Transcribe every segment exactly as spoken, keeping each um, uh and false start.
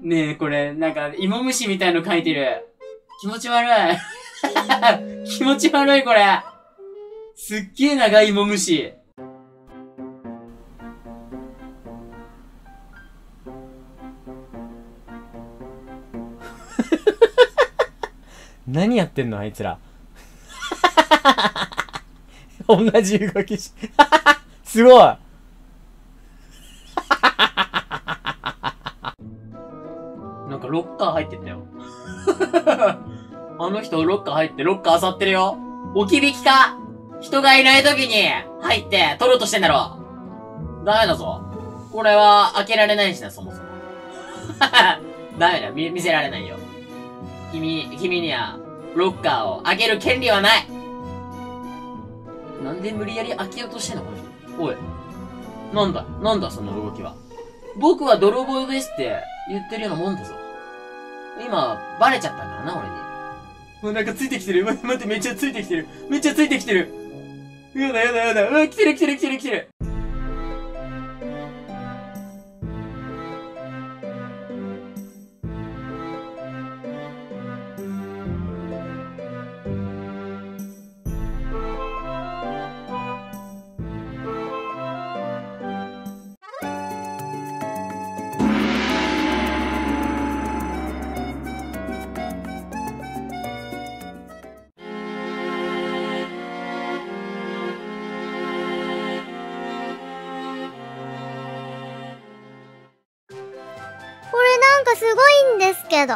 ねえ、これ、なんか、芋虫みたいの書いてる。気持ち悪い。気持ち悪い、これ。すっげえ長い芋虫。 何やってんのあいつら。同じ動きし、すごい。 なんかロッカー入ってったよ。あの人ロッカー入ってロッカー漁ってるよ。置き引きか？人がいない時に入って取ろうとしてんだろ。ダメだぞ。これは開けられないしな、そもそも。ダメだ、見、見せられないよ。君、君にはロッカーを開ける権利はない。なんで無理やり開けようとしてんのこの人。おい。なんだ、なんだその動きは。僕は泥棒ですって言ってるようなもんだぞ。今、バレちゃったからな、俺に。もうなんかついてきてる。待って、待って、めっちゃついてきてる。めっちゃついてきてる。やだやだやだ。うわ、来てる来てる来てる来てる。 これなんかすごいんですけど。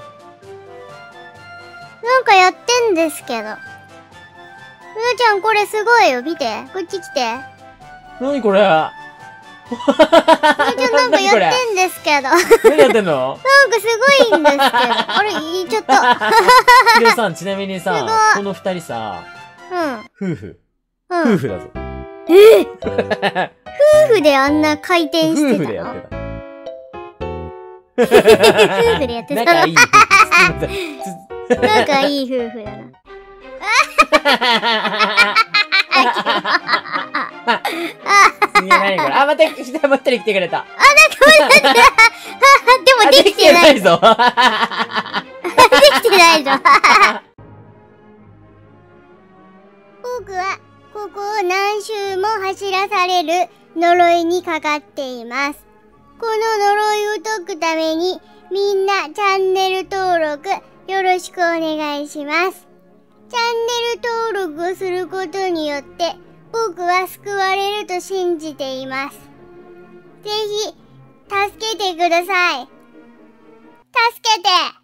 なんかやってんですけど。むーちゃんこれすごいよ。見て。こっち来て。 なにこれ。 むーちゃんなんかやってんですけど。 何やってんの。 なんかすごいんですけど。あれ、言っちゃった。 でさ、ちなみにさ、 すごいこの二人さ、 うん。 夫婦。 うん。 夫婦だぞ。 えー、夫婦であんな回転してたの？ 夫婦でやってた。 夫婦でやってた仲いい夫婦。 仲いい夫婦だな。 いや、何これ。あ、また、下ばったり来てくれた。 あ、なんか待って。でもできてない。 できてないぞ。 できてないぞ。僕は、ここを何周も走らされる呪いにかかっています。この呪いを解くために、みんなチャンネル登録よろしくお願いします。チャンネル登録をすることによって、僕は救われると信じています。ぜひ、助けてください。助けて